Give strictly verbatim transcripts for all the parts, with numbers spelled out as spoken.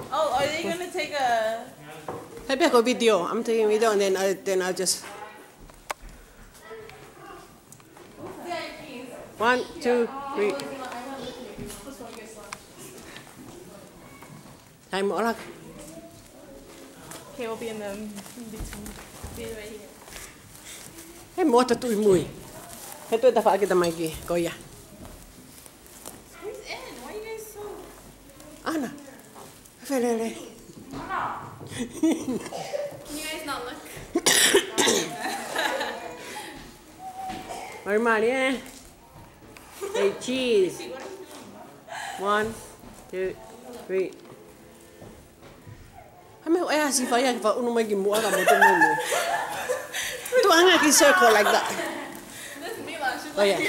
Oh, are you gonna take a? Maybe I go video. I'm taking video and then I then I'll just. One, two, three. Time more like. Okay, we'll be in the in between. Be right here. Hey, more to do mui. Hey, do it. Dapat kita mai ki. Go ya. Who's in? Why are you guys so? Ana. Felele. Can you guys not look? Mari eh. Hey, cheese. One, two, three. Hame o ya si fa ya fa unu mai ki mo ka mo to mo. Tu anga ki circle like that. This is Mila. She's Oh, yeah. like,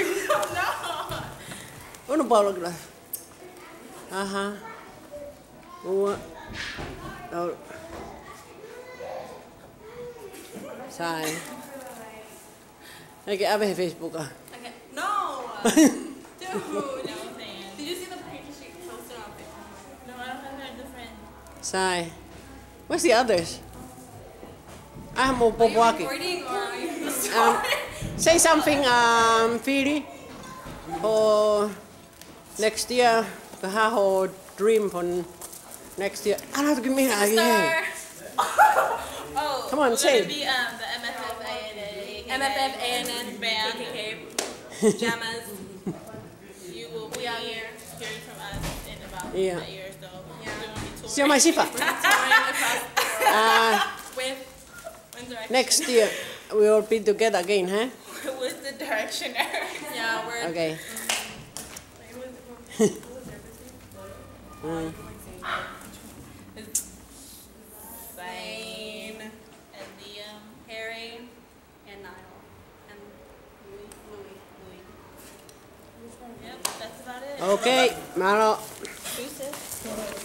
no. Unu paulo kila. Aha. Uma. Oh. Sai. Okay, abe Facebook ah. Okay. No. Dude. No, did you see the picture she posted on Facebook? No, I don't have her different. Sai. Where's the others? I'm more Are you walking. recording or are you Um, say something, um, Philly, for next year. The whole dream for next year. I don't give me an idea. Oh, Come on, we're say. gonna be um, the M F F A N N. M F F A N N band. K K K. Jammas. You will be out here hearing from us in about Yeah. a year or so. Yeah. We're gonna be touring. See my sifa. We're touring across the world Uh, with One Direction. next year we will be together again, huh? With the Directioner. Yeah, we're. Okay. Mm. Zane and Liam, Harry, and Niall, and Louis. Louis. Louis. Yep, that's about it. Okay, Maro. Deuces.